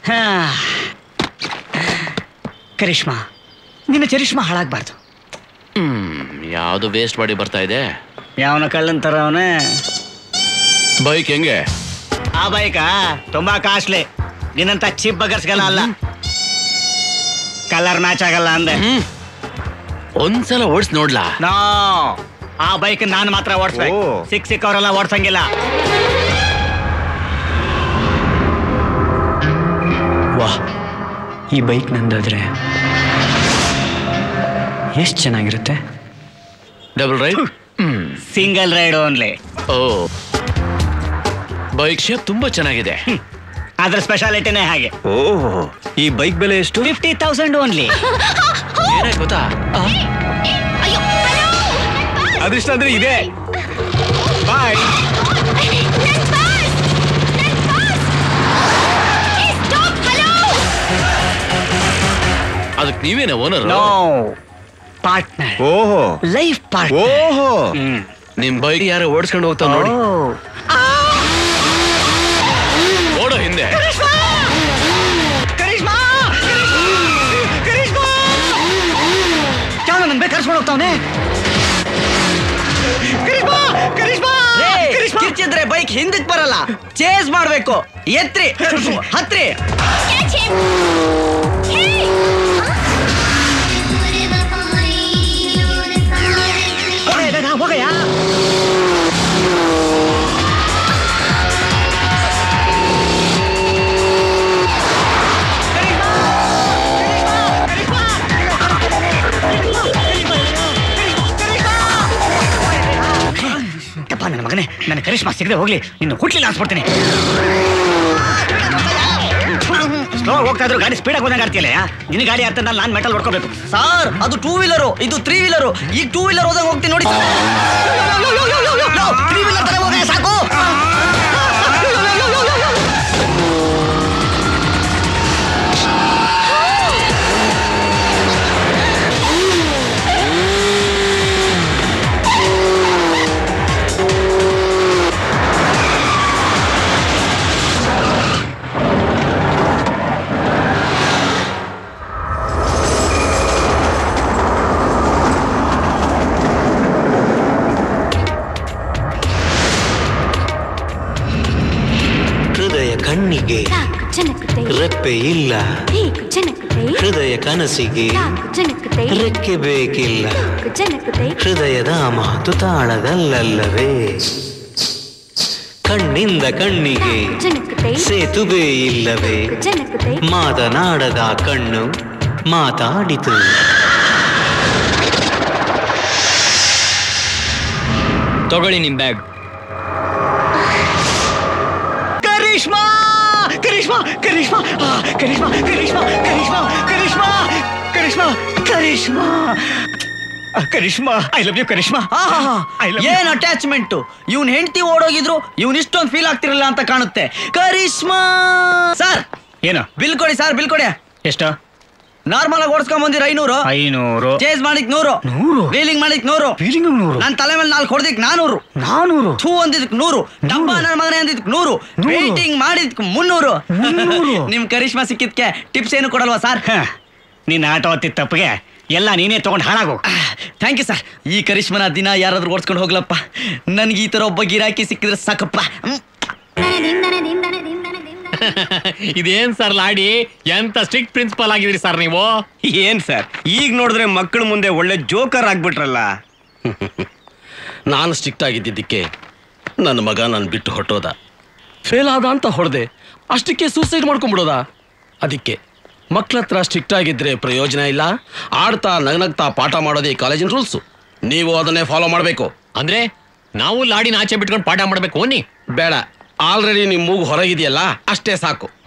ಕರಿಷ್ಮಾ, ನಿನ್ನ ಚರಿಷ್ಮಾ ಹಾಳಾಗಬಾರ್ದು. ಯಾವುದು waste body ಬರ್ತಾ ಇದೆ. ಯಾವನ ಕಳ್ಳಂತಾರ ಅವನೇ. ಬೈಕ್ ಹೆಂಗೆ? ಆ ಬೈಕಾ ತುಂಬಾ ಕಾಸ್ಟ್ಲಿ. ನಿನ್ನಂತ ಚೀಪ್ ಬಗರ್ಸ್ಗೆಲ್ಲ ಅಲ್ಲ. ಕಲರ್ ಮ್ಯಾಚ್ ಆಗಲ್ಲ ಅಂದೆ. ಒಂದ್ಸಲ ಓಡಿಸ್ ನೋಡ್ಲಾ? ನೋ, ಆ ಬೈಕ್ ನಾನು ಮಾತ್ರ ಓಡಿಸ್ಬೇಕು. ಸಿಕ್ಕವರೆಲ್ಲ ಓಡ್ಸಂಗಿಲ್ಲ. ವಾಹ್, ಈ ಬೈಕ್ ನಂದಾದ್ರೆ ಎಷ್ಟು ಚೆನ್ನಾಗಿರುತ್ತೆ. Double ride? Single ride only. Oh, bike shape ತುಂಬಾ ಚೆನ್ನಾಗಿದೆ. ಅದ್ರ ಸ್ಪೆಷಾಲಿಟಿನೇ ಹಾಗೆ. ಓಹ್, ಈ ಬೈಕ್ ಬೆಲೆ ಎಷ್ಟು? 50,000 ಓನ್ಲಿ. ಏನಾಯ್ತು ಗೊತ್ತಾ? ಅದೃಷ್ಟ ಅಂದ್ರೆ ಇದೆ. ಬಾಯ್. ಅದಕ್ಕೆ ನೀವೇನ ಓನರ್? No, partner. ಓಹೋ, ಲೈಫ್ ಪಾರ್ಟ್ನರ್. ಓಹೋ, ನಿಮ್ ಬೈಕ್ ಯಾರು ಓಡಿಸ್ಕೊಂಡು ಹೋಗ್ತಾವ ನೋಡಿ. ಓಡೋ ಹಿಂದೆ. ನನ್ ಬೇಕು ಕರ್ಸ್ಕೊಂಡು ಹೋಗ್ತಾವನೆ. ಕಿರ್ಚಿದ್ರೆ ಬೈಕ್ ಹಿಂದಕ್ ಬರಲ್ಲ, ಚೇಸ್ ಮಾಡ್ಬೇಕು. ಎತ್ರಿ, ಹತ್ರಿ. ಹೋಗಯ್ಯ. ನನ್ನ ಮಗನೇ, ನನ್ನ ಕರಿಷ್ಮಾ ಸಿಗದೆ ಹೋಗ್ಲಿ, ನಿನ್ನ ಹುಟ್ಲಿಲ್ಲ ಅನ್ಸ್ಬಿಡ್ತೀನಿ. ಸ್ಲೋ ಹೋಗ್ತಾ ಇದ್ರು ಗಾಡಿ ಸ್ಪೀಡ್ ಆಗಿ ಹೋದಂಗೆ ಆಡ್ತಿಯಲ್ಲ. ನಿನ್ನ ಗಾಡಿ ಆಡ್ತಾ ನಾನು ಮೆಟಲ್ ಹೊಡ್ಕೋಬೇಕು. ಸರ್, ಅದು 2 ವೀಲರು, ಇದು 3 ವೀಲರು. ಈಗ 2 ವೀಲರ್ ಹೋದಂಗೆ ಹೋಗ್ತೀನಿ ನೋಡಿ. 3 ವೀಲರ್ ತರ ಹೋಗ ಸಾಕು. ಕಣ್ಣಿಗೆ ರೆಪ್ಪೆ ಇಲ್ಲ, ಹೃದಯ ಕನಸಿಗೆ ರೆಕ್ಕೆ ಬೇಕಿಲ್ಲ. ಹೃದಯದ ಮಾತು ತಾಳದಲ್ಲವೇ, ಕಣ್ಣಿಂದ ಕಣ್ಣಿಗೆ ಸೇತುವೆ ಇಲ್ಲವೇ, ಮಾತನಾಡದ ಕಣ್ಣು ಮಾತಾಡಿತು. ತಗೊಳ್ಳಿ ನಿಮ್ bag. Karishma, Karishma, Karishma, Karishma, Karishma, Karishma, Karishma, Karishma, Karishma, Karishma, I love you Karishma. ಏನ್ ಅಟ್ಯಾಚ್ಮೆಂಟ್! ಇವ್ನ್ ಹೆಂಡತಿ ಓಡೋಗಿದ್ರು ಇವ್ನ್ ಇಷ್ಟೊಂದು ಫೀಲ್ ಆಗ್ತಿರಲಿಲ್ಲ ಅಂತ ಕಾಣುತ್ತೆ. ಕರಿಷ್ಮಾ ಸರ್, ಏನು ಬಿಲ್ ಕೊಡಿ ಸರ್, ಬಿಲ್ ಕೊಡಿ. ಎಷ್ಟು? ನಾರ್ಮಲ್ ಆಗಿ ಓಡಿಸ್ಕೊಂಡ್ ಬಂದಿರ 500, ಚೇಂಜ್ ಮಾಡಿಕ್ 100, ವೀಲಿಂಗ್ ಮಾಡಿಕ್ 100, ನನ್ ತಲೆ ಮೇಲೆ 4 ಹೊಡೆದಿಕ್ 400, ಥೂ ಅಂದಿದ್ಕ್ 100, ಡಬ್ಬ ನನ್ನ ಮಗನೇ ಅಂದಿದ್ಕ್ 100, ಪೇಂಟಿಂಗ್ ಮಾಡಿದ್ಕ್ 300. ನಿಮ್ ಕರಿಷ್ಮಾ ಸಿಕ್ಕಿದ್ಕೆ ಟಿಪ್ಸ್ ಏನು ಕೊಡಲ್ವಾ ಸರ್? ನಿನ್ನ ಆಟೋ ಹತ್ತಿದ ತಪ್ಪಿಗೆ ಎಲ್ಲ ನೀನೇ ತಗೊಂಡು ಹಾಳಾಗು. Thank you sir. ಈ ಕರಿಷ್ಮನ ದಿನ ಯಾರಾದ್ರೂ ಓಡಿಸ್ಕೊಂಡು ಹೋಗ್ಲಪ್ಪ. ನನ್ಗೆ ಈ ತರ ಒಬ್ಬ ಗಿರಾಕಿ ಸಿಕ್ಕಿದ್ರೆ ಸಾಕಪ್ಪ. ಇದೇನ್ ಸರ್ ಲಾಡಿ, ಎಂತ ಸ್ಟ್ರಿಕ್ಟ್ ಪ್ರಿನ್ಸಿಪಲ್ ಆಗಿದ್ರಿ ಸರ್ ನೀವು? ಏನ್ ಸರ್, ಈಗ ನೋಡಿದ್ರೆ ಮಕ್ಕಳ ಮುಂದೆ ಒಳ್ಳೆ ಜೋಕರ್ ಆಗ್ಬಿಟ್ರಲ್ಲ. ನಾನು ಸ್ಟ್ರಿಕ್ಟ್ ಆಗಿದ್ದಿದ್ದಕ್ಕೆ ನನ್ನ ಮಗ ನಾನು ಬಿಟ್ಟು ಹೊಟ್ಟೋದ. ಫೇಲ್ ಆದ ಅಂತ ಹೊಡೆದೆ, ಅಷ್ಟಕ್ಕೆ ಸೂಸೈಡ್ ಮಾಡ್ಕೊಂಡ್ಬಿಡೋದ. ಅದಕ್ಕೆ ಮಕ್ಳ ಹತ್ರ ಸ್ಟ್ರಿಕ್ಟ್ ಆಗಿದ್ರೆ ಪ್ರಯೋಜನ ಇಲ್ಲ. ಆಡ್ತಾ ನಗನಗ್ತಾ ಪಾಠ ಮಾಡೋದೇ ಕಾಲೇಜಿನ ರೂಲ್ಸು. ನೀವು ಅದನ್ನೇ ಫಾಲೋ ಮಾಡಬೇಕು. ಅಂದ್ರೆ ನಾವು ಲಾಡಿನ ಆಚೆ ಬಿಟ್ಕೊಂಡು ಪಾಠ ಮಾಡಬೇಕು? ಬೇಡ, ಆಲ್ರೆಡಿ ನಿಮ್ಮ ಮೂಗು ಹೊರಗಿದೆಯಲ್ಲ, ಅಷ್ಟೇ ಸಾಕು.